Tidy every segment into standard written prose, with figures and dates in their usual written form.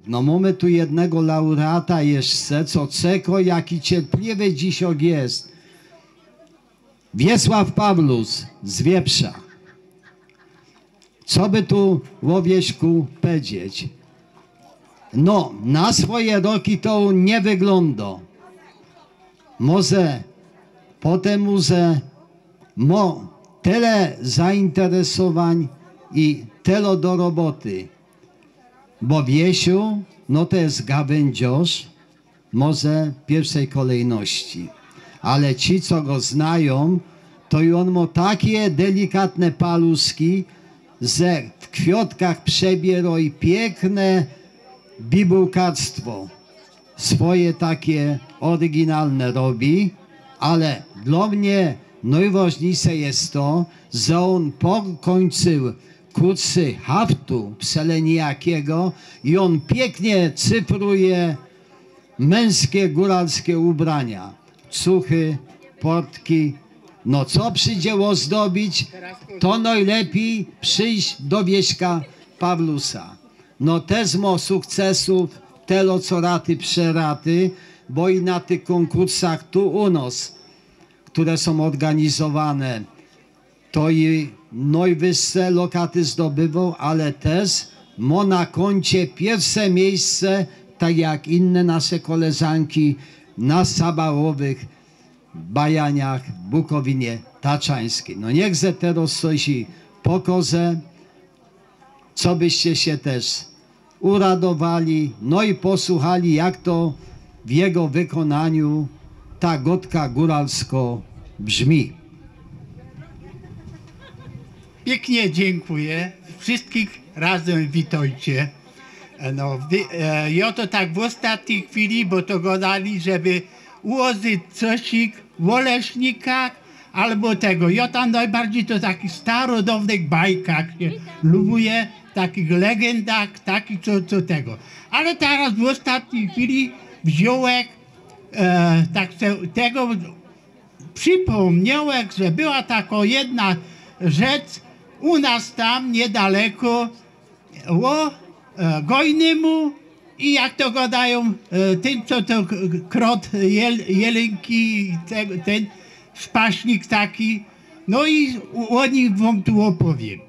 No mamy tu jednego laureata jeszcze, co czeko, jaki cierpliwy dzisiaj jest. Wiesław Pawlus z Wieprza. Co by tu, Łowieśku, powiedzieć? No, na swoje roki to nie wygląda. Może potem, że tyle zainteresowań i tyle do roboty. Bo Wiesiu, no to jest gawędziarz, może w pierwszej kolejności. Ale ci, co go znają, to i on ma takie delikatne paluszki, że w kwiatkach przebiera i piękne bibułkarstwo. Swoje takie oryginalne robi, ale dla mnie najważniejsze jest to, że on pokończył kursy haftu pselenijakiego i on pięknie cyfruje męskie góralskie ubrania. Cuchy, portki. No co przyjdzie ozdobić, to najlepiej przyjść do Wieśka Pawlusa. No też ma sukcesów, telo co raty przeraty, bo i na tych konkursach tu u nas, które są organizowane, to i najwyższe lokaty zdobywał, ale też ma na koncie pierwsze miejsce, tak jak inne nasze koleżanki, na sabałowych bajaniach w Bukowinie Taczańskiej. No niechże teraz coś pokaże, co byście się też uradowali, no i posłuchali, jak to w jego wykonaniu ta gotka góralsko brzmi. Pięknie dziękuję. Wszystkich razem witajcie. No, ja to tak w ostatniej chwili, bo to gadali, żeby ułożyć cosik w Oleśnikach albo tego. Ja tam najbardziej to takich starodawnych bajkach się lubuję, takich legendach, takich co tego. Ale teraz w ostatniej chwili wziąłem tak tego przypomniałem, że była taka jedna rzecz u nas tam niedaleko o Gojnymu i jak to gadają, tym co to krot jelenki, ten szpaśnik taki, no i o nich wam tu opowiem.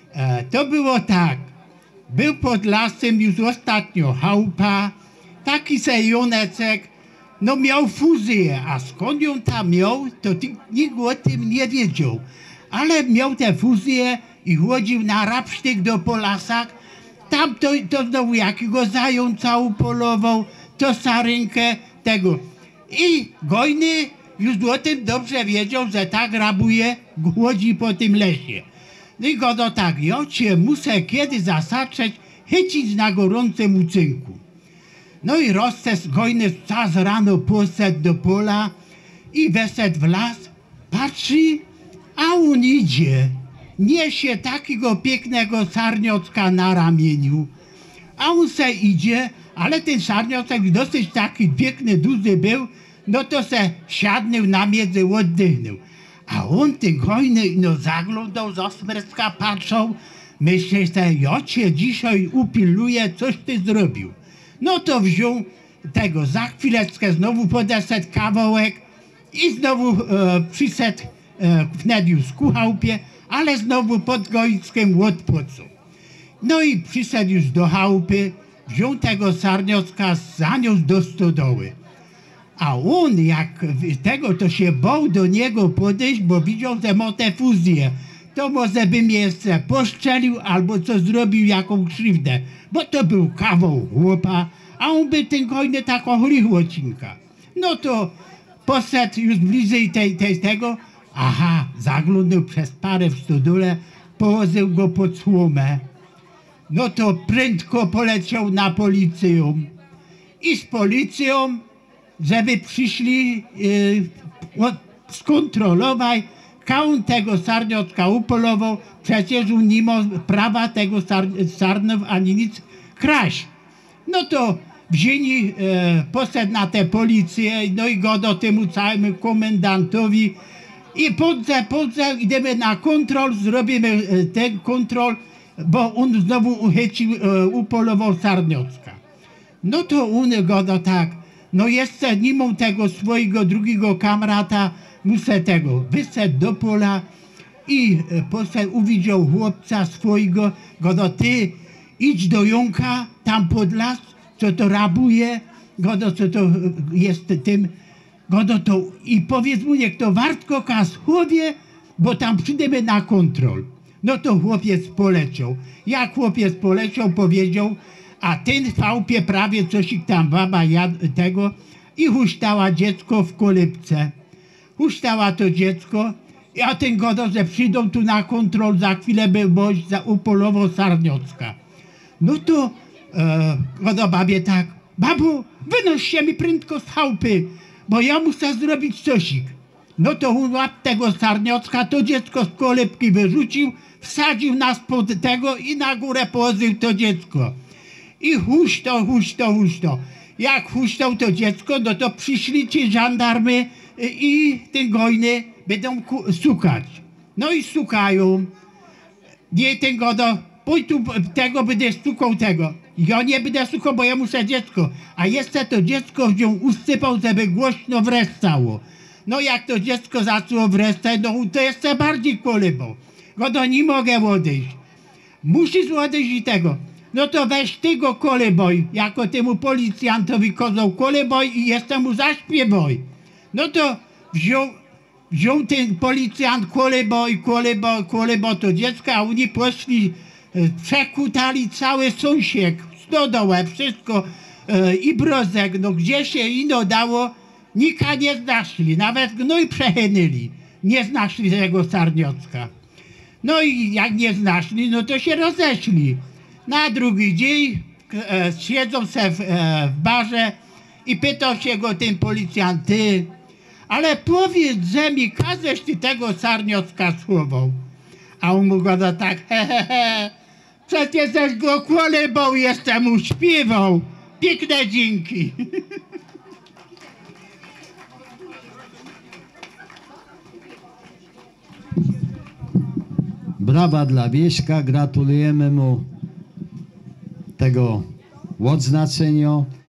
To było tak, był pod lasem już ostatnio chałupa, taki sejonecek, no miał fuzję, a skąd ją tam miał, to nikt o tym nie wiedział. Ale miał tę fuzję i chodził na rapsztyk do Polasach. Tam to znowu jakiego zająca upolował, to sarynkę tego. I Gojny już o tym dobrze wiedział, że tak rabuje, głodzi po tym lesie. No i go do tak, ja cię muszę kiedy zasaczeć, chycić na gorącym ucynku. No i rozces Gojny czas rano poszedł do pola i weszedł w las, patrzy, a on idzie, niesie takiego pięknego sarniocka na ramieniu. A on se idzie, ale ten sarniocek dosyć taki piękny, duży był, no to se siadnął na miedzy, oddychnął. A on ten Gojny, no zaglądał z osmerska, patrzał, myślę, że ja cię dzisiaj upilnuję, coś ty zrobił. No to wziął tego, za chwileczkę znowu podeszedł kawałek i znowu przyszedł wnet już ku chałupie, ale znowu pod Gojskiem odpoczął. No i przyszedł już do chałupy, wziął tego sarniocka, zaniósł do stodoły. A on jak tego, to się bał do niego podejść, bo widział, że ma tę fuzję. To może by mnie jeszcze poszczelił albo co zrobił, jaką krzywdę. Bo to był kawał chłopa, a on by ten Gojny taką lichłocinka. No to poszedł już bliżej tego. Aha, zaglądał przez parę w stodole, położył go pod słomę. No to prędko poleciał na policję. I z policją, żeby przyszli skontrolować, kaun tego sarniocka upolował, przecież on nie ma prawa tego sarnów ani nic kraść. No to wzięli, poszedł na tę policję, no i go do temu całemu komendantowi i podze, idziemy na kontrol, zrobimy ten kontrol, bo on znowu uchycił, upolował sarniocka. No to on go tak, no jeszcze nie mam tego swojego drugiego kamrata, muszę tego wysłać do pola i uwidział chłopca swojego, go no ty idź do Jąka, tam pod las, co to rabuje, go no co to jest tym, go no to i powiedz mu, niech to Wartko Kaschowie, bo tam przyjdziemy na kontrol. No to chłopiec poleciał. Jak chłopiec poleciał, powiedział, a ten w chałupie prawie coś ich tam baba tego i huśtała dziecko w kolebce. Huśtała to dziecko, a ten godo, że przyjdą tu na kontrol, za chwilę by boś za upolowo Sarniocka. No to godo babie tak, babo, wynoś się mi prędko z chałupy, bo ja muszę zrobić cosik. No to łap tego Sarniocka, to dziecko z kolebki wyrzucił, wsadził nas pod tego i na górę położył to dziecko. I huśto. Jak huśtał to dziecko, no to przyszli ci żandarmy i ten gojny będą szukać. No i szukają. Nie ten godo, pójdź tu tego, będę szukał tego. Ja nie będę szukał, bo ja muszę dziecko. A jeszcze to dziecko wziął, usypał, żeby głośno wreształo. No jak to dziecko zaczęło wresztać, no to jeszcze bardziej kolebał. Godo, nie mogę odejść. Musisz odejść i tego. No to weź ty go koleboj, jako temu policjantowi kozał koleboj i jeszcze mu zaśpiewoj. No to wziął ten policjant koleboj to dziecko, a oni poszli, przekutali cały sąsiek, stodołę, wszystko i brozek, no gdzie się ino dało, nika nie znaszli, nawet gnój przechynyli, nie znaszli tego Sarniocka. No i jak nie znaszli, no to się rozeszli. Na drugi dzień siedzą se w barze i pytał się go ten policjant, ty, ale powiedz, że mi kaześ ty tego Sarniocka słował. A on mu go tak, przecież żeś go kolebał, jeszcze mu śpiewał. Piękne dzięki. Brawa dla Wieśka, gratulujemy mu tego odznaczenia.